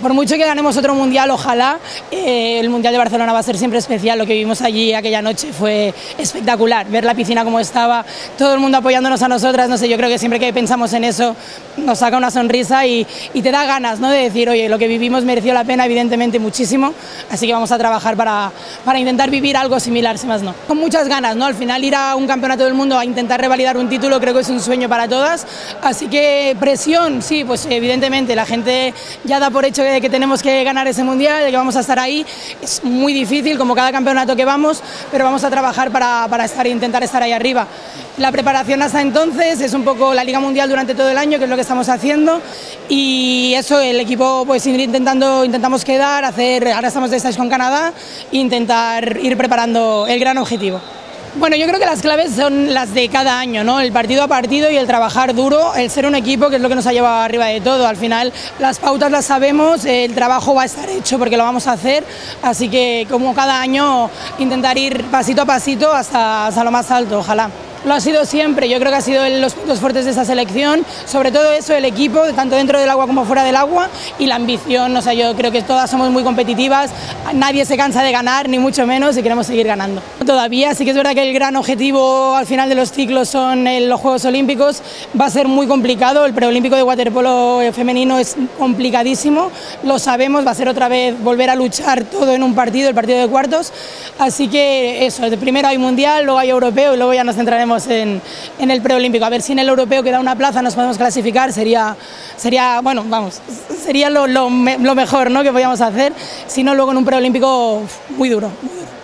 Por mucho que ganemos otro mundial, ojalá, el Mundial de Barcelona va a ser siempre especial. Lo que vimos allí aquella noche fue espectacular, ver la piscina como estaba, todo el mundo apoyándonos a nosotras, no sé, yo creo que siempre que pensamos en eso nos saca una sonrisa y te da ganas, ¿no?, de decir, oye, lo que vivimos mereció la pena, evidentemente muchísimo, así que vamos a trabajar para intentar vivir algo similar, si más no. Con muchas ganas, ¿no?, al final ir a un campeonato del mundo a intentar revalidar un título creo que es un sueño para todas, así que presión, sí, pues evidentemente la gente ya da por hecho de que tenemos que ganar ese mundial, de que vamos a estar ahí, es muy difícil como cada campeonato que vamos, pero vamos a trabajar para intentar estar ahí arriba. La preparación hasta entonces es un poco la Liga Mundial durante todo el año, que es lo que estamos haciendo, y eso, el equipo pues intentamos quedar, ahora estamos de stage con Canadá, e intentar ir preparando el gran objetivo. Bueno, yo creo que las claves son las de cada año, ¿no? El partido a partido y el trabajar duro, el ser un equipo, que es lo que nos ha llevado arriba de todo. Al final las pautas las sabemos, el trabajo va a estar hecho porque lo vamos a hacer, así que como cada año intentar ir pasito a pasito hasta lo más alto, ojalá. Lo ha sido siempre, yo creo que ha sido los puntos fuertes de esa selección, sobre todo eso, el equipo, tanto dentro del agua como fuera del agua, y la ambición, o sea, yo creo que todas somos muy competitivas, nadie se cansa de ganar, ni mucho menos, y queremos seguir ganando. Todavía sí que es verdad que el gran objetivo al final de los ciclos son los Juegos Olímpicos, va a ser muy complicado, el preolímpico de waterpolo femenino es complicadísimo, lo sabemos, va a ser otra vez volver a luchar todo en un partido, el partido de cuartos, así que eso, primero hay mundial, luego hay europeo y luego ya nos centraremos en el preolímpico. A ver si en el europeo queda una plaza, nos podemos clasificar, sería bueno, vamos, sería lo mejor, ¿no?, que podíamos hacer, si no luego en un preolímpico muy duro.